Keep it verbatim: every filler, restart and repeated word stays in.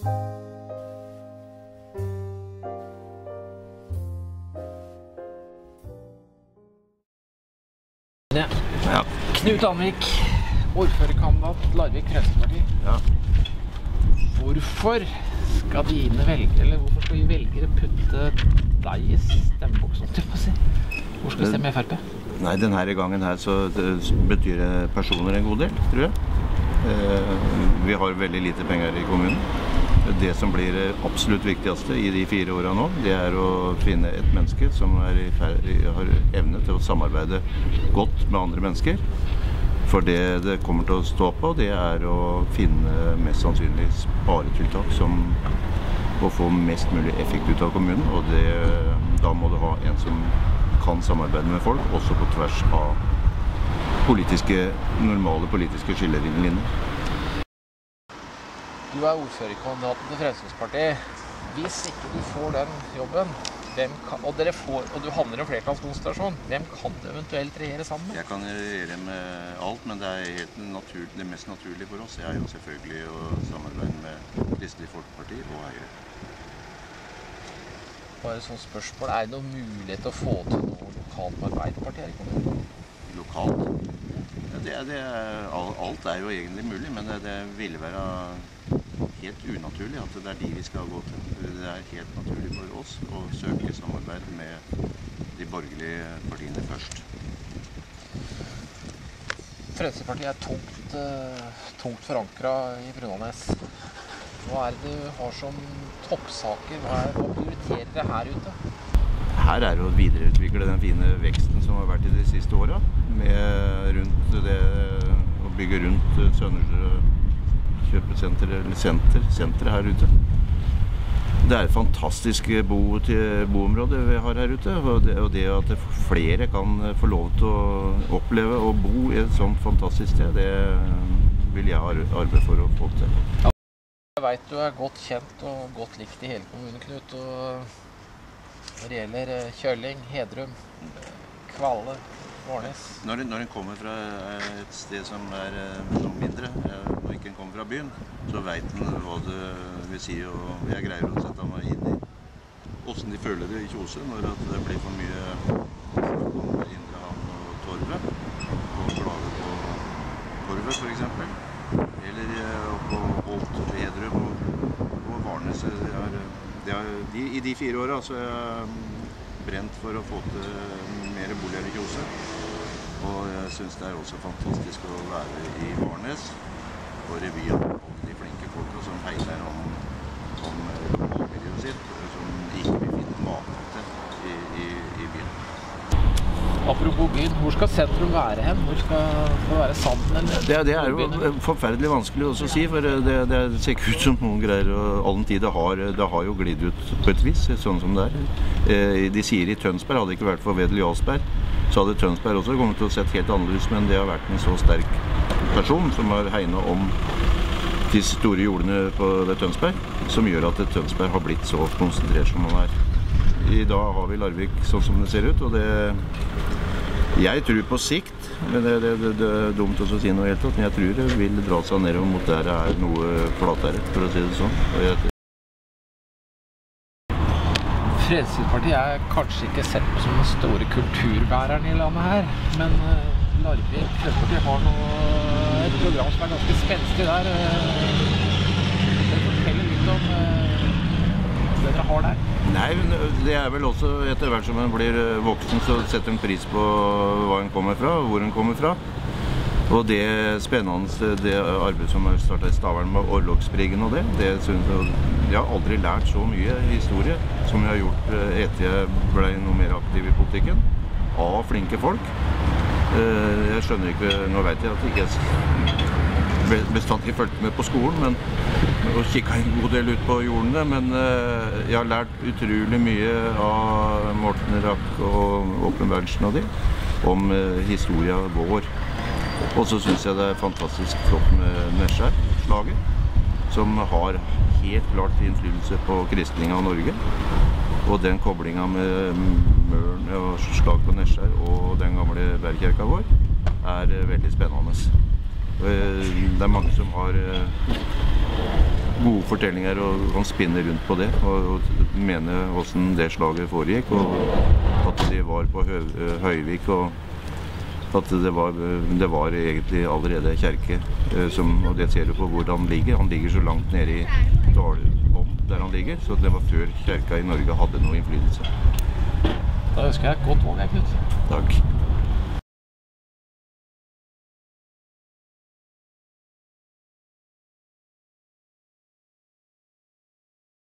Ja. Ja. Knut Anvik, ordførerkandidat, Larvik Fremskrittsparti. Ja. Hvorfor skal dine velgere, eller hvorfor skal vi velgere putte deg i stemmeboksen, til å si? Hvor skal vi stemme F R P? Nei, denne gangen her så betyr det personer en god del, tror jeg. Vi har veldig lite penger i kommunen. Det som blir absolutt viktigste i de fire årene nå, det er å finne et menneske som er i ferd, har evne til å samarbeide godt med andre mennesker. For det det kommer til å stå på, det er å finne mest sannsynlig sparetiltak som å få mest mulig effekt ut av kommunen, og det, da må du ha en som kan samarbeide med folk, også på tvers av politiske, normale politiske skillelinjer. Du er ordførerkandidaten til Fremskrittspartiet. Hvis ikke du får den jobben, hvem kan, og, dere får, og du handler om flertallskonsentrasjon, hvem kan du eventuelt regjere sammen med? Jeg kan regjere med alt, men det er helt naturlig, det mest naturlige for oss er jo selvfølgelig å samarbeide med Kristelig Folkeparti og Høyre. Bare sånn spørsmål, er det noen mulighet til å få til noe lokalt med Arbeiderpartiet her i kommunen? Lokalt? Ja, det, det er, alt er jo egentlig mulig, men det, det ville være helt unaturlig at det er de vi skal gå til. Det er helt naturlig for oss å søke samarbeid med de borgerlige partiene først. Fremskrittspartiet er tungt, uh, tungt forankret i Brunanes. Hva er det du har som toppsaker? Hva, er, hva prioriterer dere her ute? Her er det å videreutvikle den fine veksten som har vært i de siste årene, med rundt det å bygge rundt Sønnesjø kjøpesenter, eller senter, senteret her ute. Det er et fantastisk bo til boområde vi har her ute, og det, og det at flere kan få lov til å oppleve og bo i et sånt fantastisk sted, det vil jeg arbeide for å få til. Jeg vet du er godt kjent og godt likt i hele kommunen, Knut, og når det gjelder Kjølling, Hedrum, Kvalle, Varnes. Når, når en kommer fra et sted som er noe mindre, når ikke en kommer fra byen, så vet en hva det vil si, og jeg greier å sette meg inn i hvordan de føler det i Kjose når det blir for mye snakk om Indre Havn og Torvet, og klage på Torvet for eksempel, eller på Holt og Hedrum og, og Varnes. Det er, det er, de, I de fire årene så er jeg brent for å få til mer boliger i Kjose. Og jeg synes det er også fantastisk å være i Varnes og revyen av alle de flinke folka som heiler om, om lokalmiljøet sitt, som ikke vil finne maken til i, i, i byen. Apropos byen, hvor skal sentrum være hen? Hvor skal det være Sanden eller? Det, det er jo forferdelig vanskelig også å si, for det, det ser ikke ut som noen greier, og all den tid det har, det har jo glidd ut på et vis, sånn som det er. De sier i Tønsberg, hadde det ikke vært for Wedel Jarlsberg, så hadde Tønsberg også kommet til å sett helt annerledes, men det har vært en så sterk person som har hegnet om de store jordene på det Tønsberg, som gjør at Tønsberg har blitt så konsentrert som man er. I dag har vi Larvik sånn som det ser ut, og det jeg tror på sikt, men det, det, det, det er dumt å si noe helt tatt, men jeg tror det vil dra seg nedover mot der det er noe flatere, for å si det sånn. Jeg... Fremskrittspartiet er kanskje ikke sett på som den store kulturbæreren i landet her, men Larvik Fremskrittspartiet har noe, et program som er ganske spenstig der. Det forteller litt om det dere har der. Nei, det er vel også etter hvert som en blir voksen, så setter en pris på hva en kommer fra, og hvor en kommer fra. Og det spennende, det arbeidet som er startet i Stavern med Orlogsbriggen og det, det synes jeg, jeg har aldri lært så mye historie som jeg har gjort etter jeg ble noe mer aktiv i politikken, av flinke folk. Jeg skjønner ikke, nå vet jeg at jeg ikke bestandig fulgte med på skolen, men og kikket en god del ut på jordene, men jeg har lært utrolig mye av Morten Rack og Åpen Berntsen og de, om historien vår. Og så synes jeg det er fantastisk flott med Nesjar-slaget, som har helt klart innflytelse på kristningen av Norge. Og den koblingen med Møren og slag på Nesjar og den gamle bergkirka vår er veldig spennende. Det er mange som har gode fortellinger, og han spinner rundt på det, og, og mener hvordan det slaget foregikk, og at de var på Hø Høyvik, og at det var, det var egentlig allerede kjerke, som, og det ser du på hvor han ligger. Han ligger så langt nede i dalbånd der han ligger, så det var før kjerka i Norge hadde noe innflytelse. Da ønsker jeg et godt valg, Knut. Takk.